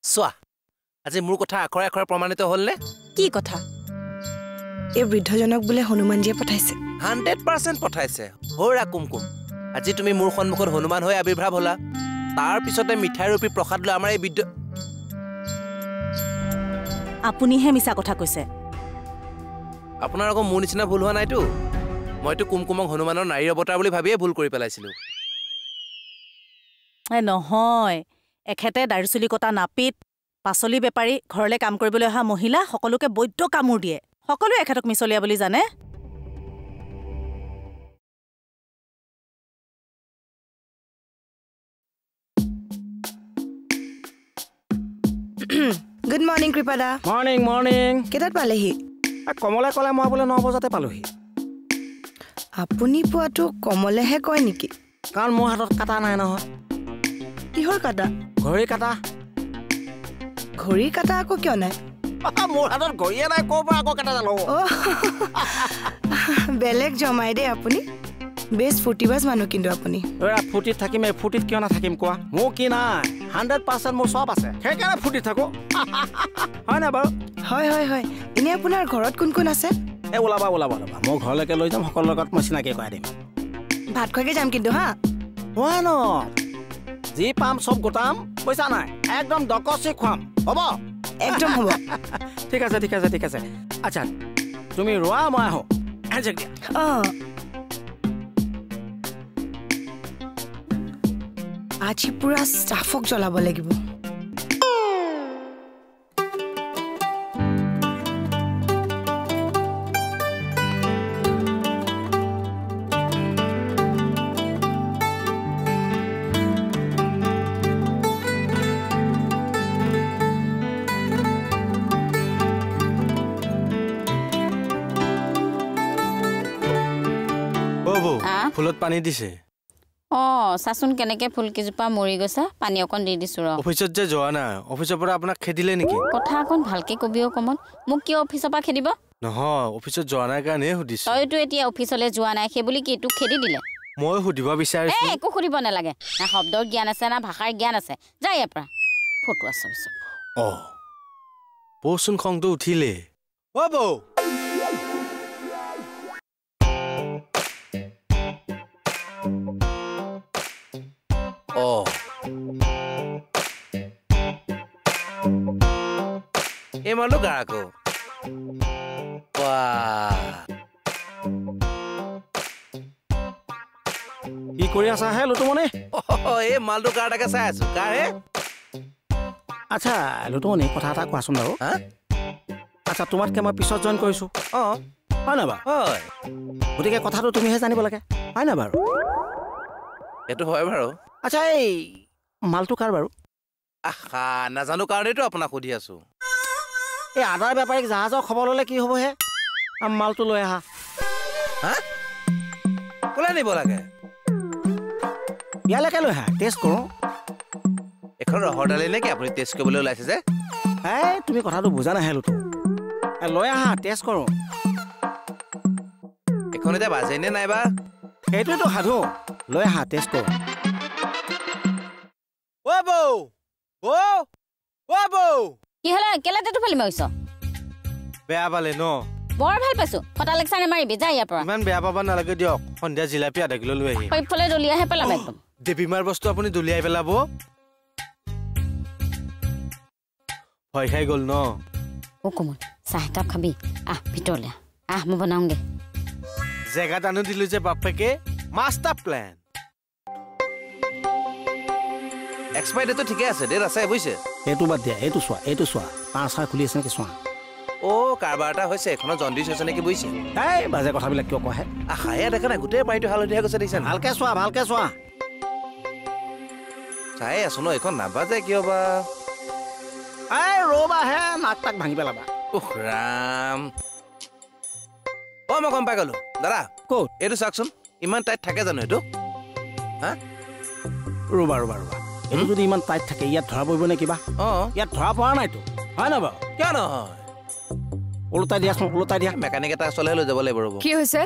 চোৱা আজি মোৰ কথা আখৰে আখৰে প্ৰমাণিত হ'লনে কি কথা এই বৃদ্ধজনক বোলে হনুমানজীয়ে পঠাইছে 100% পঠাইছে হৌৰা কুমকুম আজি তুমি মোৰ সন্মুখত হনুমান হৈ আবিৰ্ভাৱ হ'লা তাৰ পিছতে মিঠাই ৰূপী প্ৰসাদ লৈ আমাৰ এই বৃদ্ধ আপুনিহে মিছা কথা কৈছে আপোনাৰ আকৌ মোৰ নিচিনা ভুল হোৱা নাইতো মইতো কুমকুমক হনুমানৰ নাৰী অৱতাৰ বুলি ভাবিয়ে ভুল কৰি পেলাইছিলোঁ নহয় এখেতে দাড়ি-চুলি কটা নাপিত পাচলি বেপাৰী ঘৰলৈ কাম কৰিবলৈ অহা মহিলা সকলোকে বৈদ্য কামোৰ দিয়ে সকলোৱে এখেতক মিছলীয়া বুলি জানে গুড মৰ্নিং কৃপাদা মৰ্নিং কেইটাত পালেহি কমলে ক'লে মই বোলে 9 বজাতে পালোহি আপুনি পোৱাটো কমলেহে কয় নেকি কাৰণ মোৰ হাতত কাটা নাই নহয় কিহৰ কাটা ঘড়ী কাটা ঘড়ীৰ কাটা আকৌ কিয় নাই মোৰ হাতত ঘড়ীয়ে নাই ক'ৰ পৰা আকৌ কাটা জানো বেলেগ জমাই দেই আপুনি বেছ ফূৰ্তিবাজ মানুহ কিন্তু আপুনি ফূৰ্তিত থাকিম এই ফূৰ্তিত কিয় নাথাকিম কোৱা মোৰ কি নাই 100% মোৰ চব আছে সেইকাৰণে ফূৰ্তিত থাকো হয় নাই বাৰু হয় এনে আপোনাৰ ঘৰত কোন কোন আছে এই ওলাবা মোৰ ঘৰলৈকে লৈ যাম সকলোৰ লগত মই চিনাকি কৰাই দিম ভাত খোৱাকে যাম কিন্তু হা হয় ন যি পাম চব গোটাম পইচা নাই একদম ডকচি খুৱাম হ'ব একদম হ'ব ঠিক আছে আচ্ছা তুমি ৰোৱা মই আহোঁ আজি পুৰা ষ্টাফক জ্বলাব লাগিব ফুলত পানী দিছে চাচোন কেনেকে ফুল কিজোপা মৰি গৈছে পানী অকণ দি দিছো ৰ অফিচত যে যোৱা না অফিচৰ পৰা আপোনাক খেদিলে নেকি কথা অকণ ভালকে কবিও কমল মোক কিয় অফিচৰ পৰা খেদিব নহয় অফিচত যোৱা নাই কাৰণে সুধিছো তইতো এতিয়া অফিচলৈ যোৱা নাই সেই বুলি কি তোক খেদি দিলে মই সুধিব বিচাৰিছো একো সুধিব নালাগে না শব্দৰ জ্ঞান আছে না ভাষাৰ জ্ঞান আছে যা ইয়াৰ পৰা ফটো আছে বৌচোন খংটো উঠিলে বৌ এই মালো গা আকৌ কি কৰি আছা হে লুটুমণি এই মালটো কাৰ তাকে চাই আছো কাৰ হে আচ্ছা লুটুমণি কথা এটা কোৱাচোন বাৰু আচ্ছা তোমাতকে মই পিছত জইন কৰিছো হয় নাই বাৰু হয় গতিকে কথাটো তুমিহে জানিব লাগে হয় নাই বাৰু এইটো হয় বাৰু আচ্ছা এই মালটো কাৰ বাৰু আহা নাজানো কাৰণেতো আপোনাক সুধি আছো এই আদাৰ বেপাৰীক জাহাজৰ খবৰ ল'লে কি হ'ব হে মালটো লৈ আহা কোনে নিব লাগে ইয়ালৈকে লৈ আহা টেষ্ট কৰোঁ এখন ৰহৰ দালি নেকি আপুনি টেষ্ট কৰিবলৈ ওলাইছে যে এই তুমি কথাটো বুজা নাহে লুটু লৈ আহা টেষ্ট কৰোঁ এখন এতিয়া বাজে নে নাইবা সেইটোৱেতো সাধু লৈ আহা টেষ্ট কৰোঁ কি হলে কেলে তেটো ফালি মাৰিছ বেয়া পালে ন বৰ ভাল পাইছো ফটা লেকচাৰ নেমাৰিবি যা ইয়াৰ পৰা ইমান বেয়া পাব নালাগে দিয়ক সন্ধিয়া জিলাপি আধা কিলো লৈ আহি সৈফালে দলিয়াহে পেলাম একদম দেৱীমাৰ বস্তু আপুনি দলিয়াই পেলাব ভয় খাই গ'ল ন কোমল চাহ একাপ খাবি ভিতৰলৈ মই বনাওঁগে জেগাত আনি দিলো যে বাপেকে মাষ্টাৰ প্লেন এক্সপায়াৰ ডেটটো ঠিকে আছে ডেট আছে বুজিছে এইটো বাদ দিয়া এইটো চোৱা পাঁচ খুলি আছে নেকি চোৱা কাৰবাৰ এটা হৈছে এখনৰ জণ্ডিছ হৈছে নেকি বুজিছে এই বাজে কথাবিলাক কিয় কয় আশায়ে দেখা নাই গোটেই পানীটো হালধীয়া গৈছে দেখিছে ভালকে চোৱা চাই আছো ন এইখন নাবাজে কিয় বা ৰ'বা হে নাক তাক ভাঙি পেলাবা ৰাম মই গম পাই গলো দাদা ক'ত এইটো চাওকচোন ইমান টাইট থাকে জানো এইটো ৰ'বা এইটো যদি ইমান টাইট থাকে ইয়াত ধৰা পৰিব নে কিবা ইয়াত ধৰা পৰা নাইতো হয় নাই বাৰু কিয় নহয় ওলোটাই দিয়া মেকানিক এটা ওচৰলৈ লৈ যাব লাগিব ৰ'ব কি হৈছে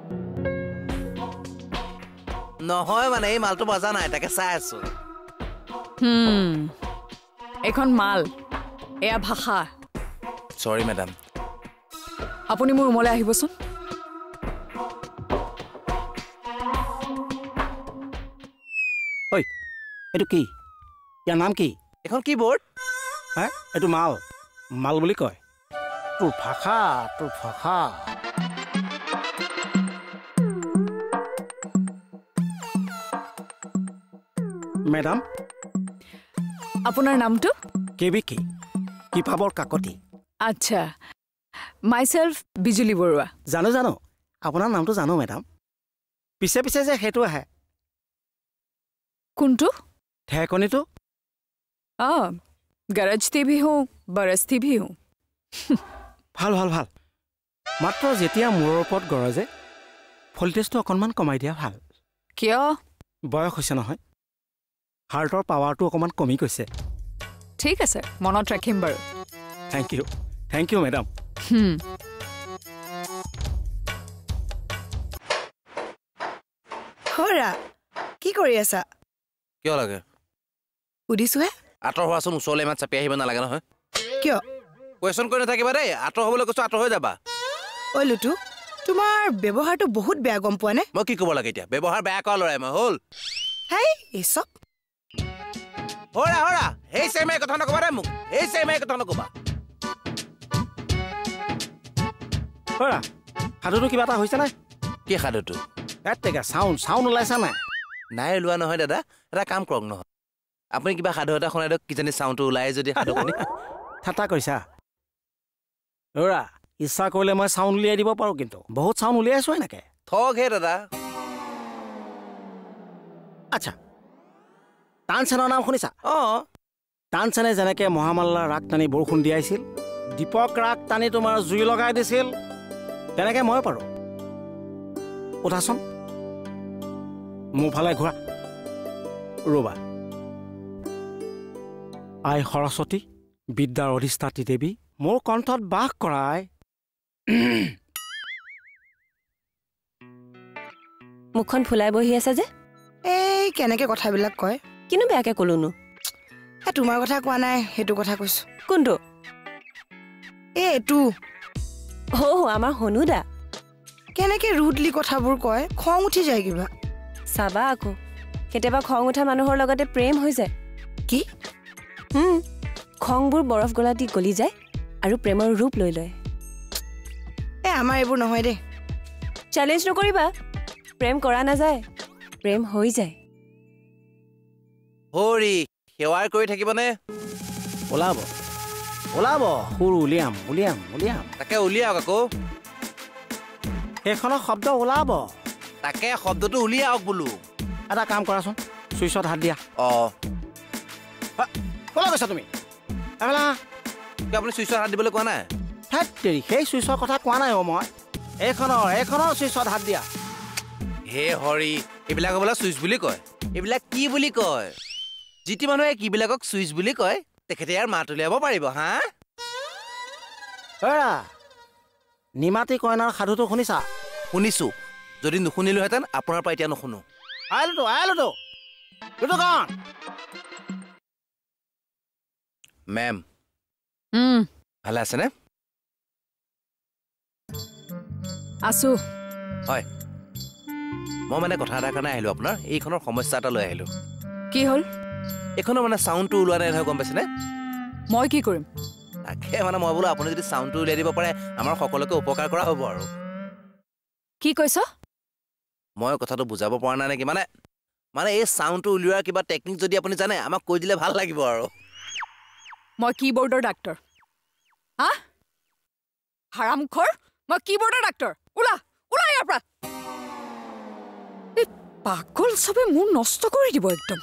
নহয় মানে এই মালটো বজা নাই তাকে চাই আছো এখন মাল এয়া ভাষা চৰি মেডাম আপুনি মোৰ ৰুমলৈ আহিবচোন ঐ এইটো কি ইয়াৰ নাম কি এখন কি বৰ্ড হে এইটো মাল মাল বুলি কয় তোৰ ভাষা মেডাম আপোনাৰ নামটো কেবি কি কিপাবৰ কাকতি আচ্ছা মাইছেল্ফ বিজুলী বৰুৱা জানো আপোনাৰ নামটো জানো মেডাম পিছে যে সেইটো আহে কোনটো ঠেকনিটো গৰজতি ভি হওঁ বৰজতি ভি হওঁ ভাল মাত্ৰ যেতিয়া মূৰৰ ওপৰত গৰজে ভল্টেজটো অকণমান কমাই দিয়া ভাল কিয় বয়স হৈছে নহয় হাৰ্টৰ পাৱাৰটো অকণমান কমি গৈছে ঠিক আছে মনত ৰাখিম বাৰু থেংক ইউ মেডাম হৰা কি কৰি আছা কিয় লাগে সুধিছোহে আঁতৰ হোৱাচোন ওচৰলৈ ইমান চাপি আহিব নালাগে নহয় কিয় কুৱেশ্যন কৰি নাথাকিবা দেই আঁতৰ হ'বলৈ কৈছোঁ আঁতৰ হৈ যাবা ঐ লুটু তোমাৰ ব্যৱহাৰটো বহুত বেয়া গম পোৱা নে মই কি ক'ব লাগে এতিয়া ব্যৱহাৰ বেয়া কৰা ল'ৰাই মই হ'ল হেই এইচব হৰা সেই চেমে কথা নকবা দে মোক এই চেমে কথা নকবা হৰা সাধুটো কিবা এটা হৈছে নাই কি সাধুটো এতেকা চাউণ্ড ওলাইছা নাই ওলোৱা নহয় দাদা এটা কাম কৰক নহয় আপুনি কিবা সাধু এটা শুনাই দিয়ক কিজানি চাউণ্ডটো ওলাই যদি সাধুখনি ঠাট্টা কৰিছা হৰা ইচ্ছা কৰিলে মই চাউণ্ড উলিয়াই দিব পাৰোঁ কিন্তু বহুত চাউণ্ড উলিয়াইছো এনেকে থক হে দাদা আচ্ছা তানচেনৰ নাম শুনিছা তানচেনে যেনেকে মহামাল্লাৰ ৰাগ টানি বৰষুণ দিয়াইছিল দীপক ৰাগ টানি তোমাৰ জুই লগাই দিছিল তেনেকে মই পাৰোঁ উঠাচোন মোৰ ফালে ঘূৰা ৰবা আই সৰস্বতী বিদ্যাৰ অধিষ্ঠাত্ৰী দেৱী মোৰ কণ্ঠত বাস কৰাই মুখখন ফুলাই বহি আছে যে এই কেনেকে কথাবিলাক কয় কিনো বেয়াকে ক'লোনো তোমাৰ কথা কোৱা নাই সেইটো কথা কৈছো কোনটো এইটো আমাৰ হনুদা কেনেকে ৰুডলি কথাবোৰ কয় খং উঠি যায় কিবা চাবা আকৌ কেতিয়াবা খং উঠা মানুহৰ লগতে প্ৰেম হৈ যায় কি খংবোৰ বৰফ গলা দি গলি যায় আৰু প্ৰেমৰ ৰূপ লৈ লয় আমাৰ এইবোৰ নহয় দেই চেলেঞ্জ নকৰিবা প্ৰেম কৰা নাযায় প্ৰেম হৈ যায় হৰি সেৱাৰ কৰি থাকিবনে ওলাব সুৰ উলিয়াম তাকে উলিয়াওক আকৌ সেইখনৰ শব্দ ওলাব তাকে শব্দটো উলিয়াওক বোলো এটা কাম কৰাচোন চুইচত হাত দিয়া ক'লৈ কৈছা তুমি আপুনি চুইচত হাত দিবলৈ কোৱা নাই হেৰি সেই চুইচৰ কথা কোৱা নাই মই এইখনৰ চুইচত হাত দিয়া হে হৰি এইবিলাক বোলে চুইচ বুলি কয় এইবিলাক কি বুলি কয় যিটি মানুহে কিবিলাকক চুইচ বুলি কয় তেখেতে ইয়াৰ মাত উলিয়াব পাৰিব হা নিমাতী কইনাৰ সাধুটো শুনিছা শুনিছো যদি নুশুনিলোহেঁতেন আপোনাৰ পৰা এতিয়া নুশুনো মেম ভালে আছেনে আছো হয় মই মানে কথা এটাৰ কাৰণে আহিলোঁ আপোনাৰ এইখনৰ সমস্যা এটা লৈ আহিলোঁ কি হ'ল এইখনৰ মানে চাউণ্ডটো ওলোৱা নাই নহয় গম পাইছেনে মই কি কৰিম তাকে মানে মই বোলো আপুনি যদি চাউণ্ডটো উলিয়াই দিব পাৰে আমাৰ সকলোকে উপকাৰ কৰা হ'ব আৰু কি কৈছ মই কথাটো বুজাব পৰা নাই নেকি মানে এই চাউণ্ডটো উলিওৱাৰ কিবা টেকনিক যদি আপুনি জানে আমাক কৈ দিলে ভাল লাগিব আৰু মই কিবৰ্ডৰ ডাক্তৰ হাৰামখোৰ মই কিবৰ্ডৰ ডাক্তৰ ওলা ইয়াৰ পৰা এই পাগল চবে মোৰ নষ্ট কৰি দিব একদম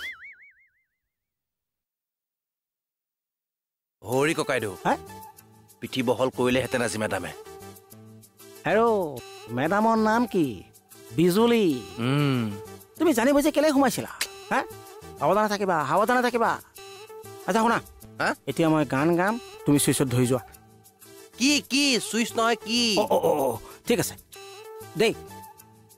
হৰি ককাইদেউ পিঠি বহল কৰিলেহেঁতেন আজি মেডামে মেডামৰ নাম কি বিজুলী তুমি জানিব যে কেলে সোমাইছিলা সাৱধানে থাকিবা আচ্ছা শুনা এতিয়া মই গান গাম তুমি চুইচত ধৰি যোৱা কি চুইচ নহয় কি ঠিক আছে দেই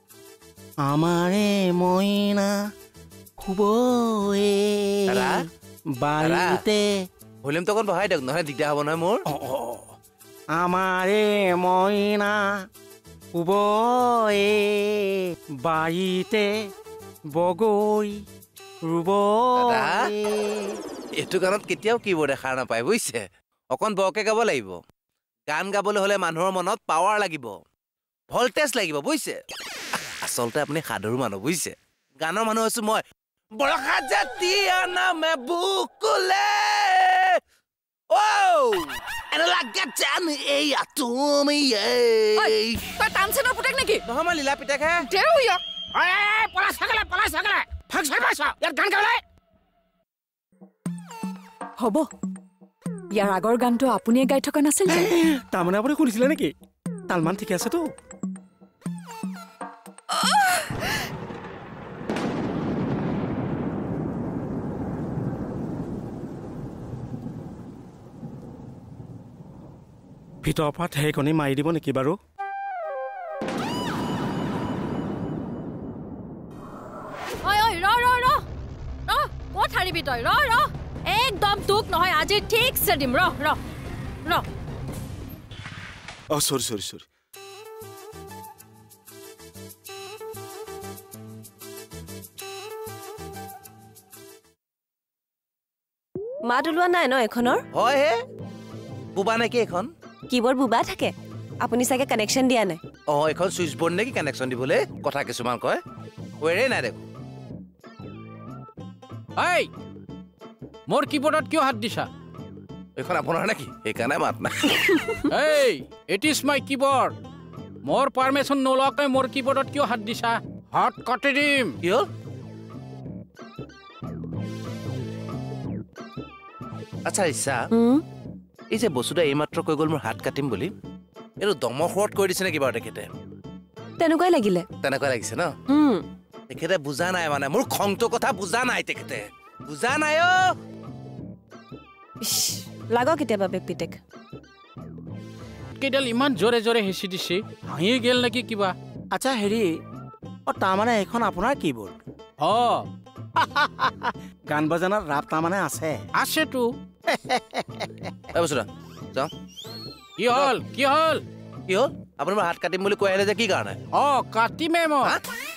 আমাৰে মইনা শুবয়ে বাৰীতে ভলিউমটো অকণ বঢ়াই দিয়ক নহয় দিগদাৰ হ'ব নহয় মোৰ আমাৰে মইনা শুবয়ে বাৰীতে বগৰী ৰুব এইটো গানত কেতিয়াও কীবৰ্ডে সাৰ নাপায় বুজিছে অকণ বৰকে গাব লাগিব গান গাবলৈ হ'লে মানুহৰ মনত পাৱাৰ লাগিব ভল্টেজ লাগিব বুজিছে আচলতে আপুনি সাধুৰ মানুহ বুজিছে গানৰ মানুহ হৈছো মই বৰষা জাতীয় নামে বুকুলে এনে লাগে জান এইয়া তুমি তই তানচেনৰ পুতেক নেকি নহয় মই লীলা পিতেকহে দেউ ইয়াক পলাই চাগলে ফাক চাই পাইছ ইয়াত গান গাবলৈ হ'ব ইয়াৰ আগৰ গানটো আপুনিয়ে গাই থকা নাছিল তাৰমানে আপুনি শুনিছিলে নেকি তালমান ঠিকে আছেতো ভিতৰৰ পৰা ঠেকনি মাৰি দিব নেকি বাৰু ক'ত হাৰিবি তই ৰ একদম তোক নহয় আজি ঠিকছে দিম ৰ সৰি মাত ওলোৱা নাই ন এখনৰ হয় হে বুবা নেকি এখন কিবৰ্ড বুবা থাকে আপুনি চাগে কানেকশ্যন দিয়া নাই এখন চুইচ বৰ্ড নেকি কানেকশ্যন দিবলৈ কথা কিছুমান কয় ৱেৰে নাই দেখোন মোৰ কিবৰ্ডত কিয় হাত দিছা এইখন আপোনাৰ নেকি সেইকাৰণে মাত নাই ইট ইজ মাই কিবৰ্ড মোৰ পাৰ্মিশ্যন নোলোৱাকৈ মোৰ কিবৰ্ডত কিয় হাত দিছা হাত কাটি দিম কি হ'ল আচ্ছা ইচ্ছা এই যে বস্তুটা এইমাত্ৰ কৈ গ'ল মোৰ হাত কাটিম বুলি এইটো দমৰ সুৰত কৈ দিছে নেকি বাৰু তেখেতে তেনেকুৱাই লাগিলে তেনেকুৱা লাগিছে ন তেখেতে বুজা নাই মানে মোৰ খংটোৰ কথা বুজা নাই তেখেতে বুজা নাই লাগক কেতিয়াবা পিতেক কেইডাল ইমান জোৰে জোৰে হেঁচি দিছে হাঁহি গেল নেকি কিবা আচ্ছা হেৰি তাৰমানে এইখন আপোনাৰ কিবৰ্ড গান বাজানাত ৰাপ তাৰমানে আছেতো যাওঁ কি হ'ল আপুনি মোৰ হাত কাটিম বুলি কৈ আহিলে যে কি কাৰণে কাটিমে মই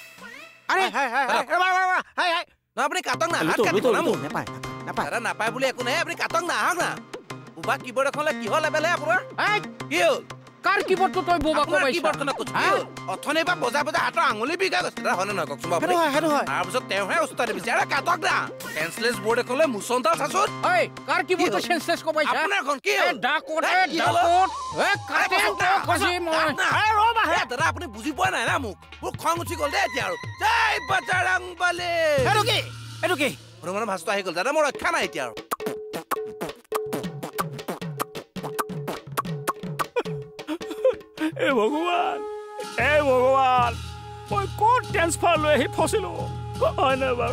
আপুনি কাটক না নাপায় বুলি একো নাই আপুনি কাটক না আহক না বুবা কিবৰ্ড এখন কিহৰ লেবেলহে আপোনাৰ কি হ'ল কাৰ কিবৰ্ডটো তই বুবা অথনি বা বজাই হাতৰ আঙুলি বিঘা গৈছে হয়নে নহয় কওকচোন তাৰপিছত তেওঁহে উস্তাদি বিচাৰে কাটক না চেঞ্চলেছ বৰ্ড এখন লৈ মুচন্তা চাচোন কাৰ কিবৰ্ডটো চেঞ্চলেছ কবাইছা আপোনাৰখন কি দাদা আপুনি বুজি পোৱা নাই না মোক মোৰ খং উঠি গ'ল দেই এতিয়া আৰু জয় বজৰং বলী এইটো কি হনুমানৰ ভাষটো আহি গ'ল দাদা মোৰ ৰক্ষা নাই এতিয়া আৰু ভগৱান মই ক'ত ট্ৰেন্সফাৰ লৈ আহি ফচিলো হয় নাই বাৰু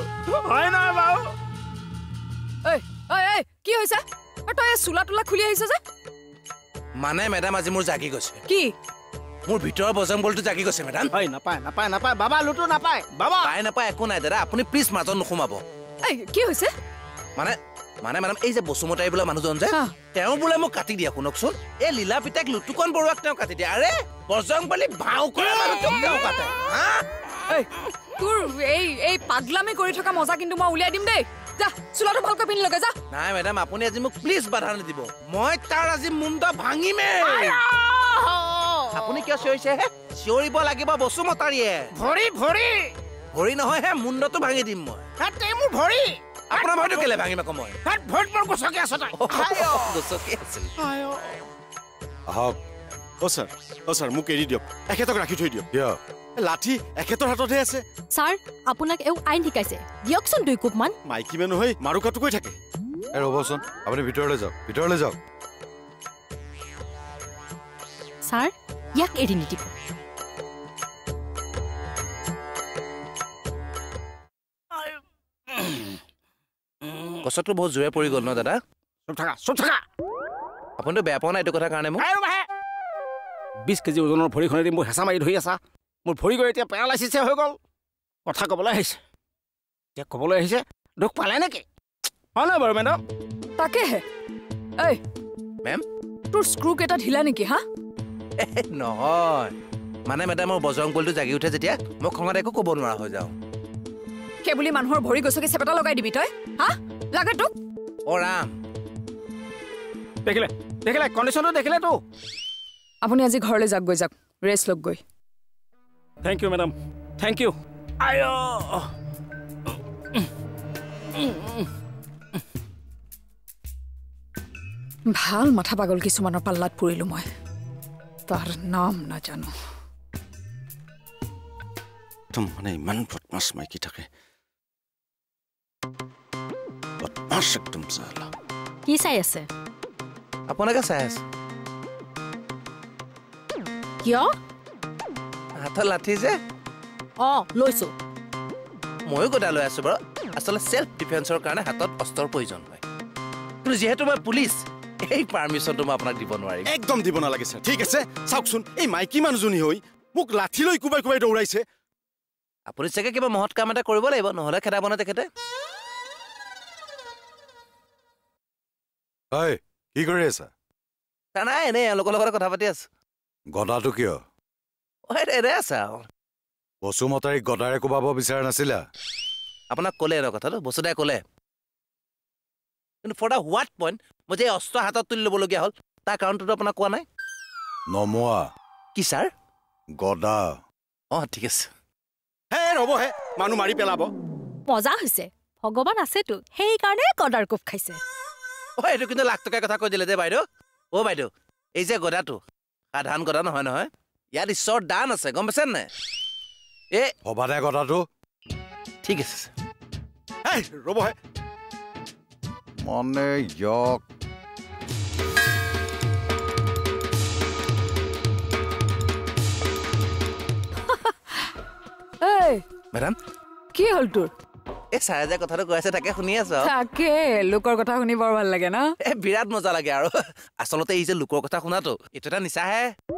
কি হৈছে তই চোলা তোলা খুলি আহিছ যে মানে মেডাম আজি মোৰ জাগি গৈছে কি মোৰ ভিতৰৰ বজৰং বলটো জাগি গৈছে মেডাম নাপায় বাবা লুটো নাপায় বাবা নাপায় একো নাই দাদা আপুনি প্লিজ মাজত নোসোমাব কি হৈছে মানে মেডাম এই যে বসুমতাৰী বোলা মানুহজন যে তেওঁ বোলে মোক কাটি দিয়ে শুনকচোন এই লীলা পিতাক লুটুকন বৰুৱাক তেওঁ কাটি দিয়ে আৰে বজৰং বলী ভাও কৰা মানুহটোক তেওঁ কাটে তোৰ এই পাগলামি কৰি থকা মজা কিন্তু মই উলিয়াই দিম দেই যা চোলাটো ভালকৈ পিন্ধি লগে যা নাই মেডাম আপুনি আজি মোক প্লিজ বাধা নিদিব মই তাৰ আজি মুণ্ড ভাঙিমে আপুনি কিয় চিঞৰিছে চিঞৰিব লাগিব বসুমতাৰীয়ে ভৰি নহয় হে মুণ্ডটো ভাঙি দিম মই মোৰ ভৰি আপোনাৰ ভৰিটো কেলে ভাঙিম আকৌ মই গছকি আছিল ছাৰ মোক এৰি দিয়ক এখেতক ৰাখি থৈ দিয়ক লাঠি এখেতৰ হাততহে আছে ছাৰ আপোনাক আইন শিকাইছে দিয়কচোন 2 কোপমান মাইকী মানুহ হৈ মাৰো কাটো কৈ থাকে ৰ'বচোন আপুনি ভিতৰলৈ যাওক ছাৰ ইয়াক এৰি নিদিব গছটো বহুত জোৰে পৰি গ'ল ন দাদা চুপ থাকা আপুনিতো বেয়া পোৱা নাই এইটো কথা কাৰণে মোক 20 কেজি ওজনৰ ভৰিখনেদি মোৰ হেঁচা মাৰি ধৰি আছা মোৰ ভৰি গৈ এতিয়া পেৰালাইচিছে হৈ গ'ল কথা ক'বলৈ আহিছে দুখ পালে নেকি হয় নাই বাৰু মেডাম তাকেহে এই মেম তোৰ স্ক্ৰু কেইটা ঢিলা নেকি হা নহয় মানে মেডাম মোৰ বজৰং বলটো জাগি উঠে যেতিয়া মই খঙত একো ক'ব নোৱাৰা হৈ যাওঁ সেইবুলি মানুহৰ ভৰি গছকি চেপেটা লগাই দিবি তই হা লাগে তোক অ' ৰাম দেখিলে দেখিলে কণ্ডিশ্যনটো দেখিলে তো আপুনি আজি ঘৰলৈ যাওক গৈ যাওক ৰেষ্ট লওক গৈ thank you madam thank you আই ভাল মাথা পাগল কিছুমানৰ পাল্লাত পৰিলোঁ মই তাৰ নাম নাজানো মানে ইমান বদমাছ মাইকী থাকে বদমাছ একদম চালা কি চাই আছে আপোনাকে চাই আছে কিয় হাতত লাঠি যে লৈছো ময়ো গদা লৈ আছো বাৰু আচলতে চেল্ফ ডিফেন্সৰ কাৰণে হাতত অস্ত্ৰৰ প্ৰয়োজন হয় কিন্তু যিহেতু মই পুলিচ এই পাৰ্মিশ্যনটো মই আপোনাক দিব নোৱাৰিম একদম দিব নালাগে ছাৰ ঠিক আছে চাওকচোন এই মাইকী মানুহজনী হৈ মোক লাঠি লৈ কোবাই কোবাই দৌৰাইছে আপুনি চাগে কিবা মহৎ কাম এটা কৰিব লাগিব নহ'লে খেদাব নে তেখেতে কি কৰি আছা নাই এনেই এওঁলোকৰ লগতে কথা পাতি আছো গদাটো কিয় এনে আছা বসুমতাৰীক গদাৰে কোবাব বিচৰা নাছিলা আপোনাক ক'লে এনে কথাটো বসুদাই ক'লে কিন্তু ফৰ দ্য হোৱাট পইণ্ট মই যে অস্ত্ৰ হাতত তুলি ল'বলগীয়া হ'ল তাৰ কাৰণটোতো আপোনাক কোৱা নাই নমোৱা কি ছাৰ গদা ঠিক আছে হে ৰ'বহে মানুহ মাৰি পেলাব মজা হৈছে ভগৱান আছেতো সেইকাৰণে গদাৰ কোব খাইছে এইটো কিন্তু লাখ টকাৰ কথা কৈ দিলে যে বাইদেউ বাইদেউ এই যে গদাটো সাধাৰণ গদা নহয় নহয় ইয়াত ঈশ্বৰৰ দান আছে গম পাইছে নাই ভবাদে গদাটো ঠিক আছে ৰ'বহে মনে যক মেডাম কি হ'ল তোৰ এই ছাৰে যে কথাটো কৈ আছে তাকে শুনি আছো তাকে লোকৰ কথা শুনি বৰ ভাল লাগে ন বিৰাট মজা লাগে আৰু আচলতে এই যে লোকৰ কথা শুনাটো এইটো এটা নিচাহে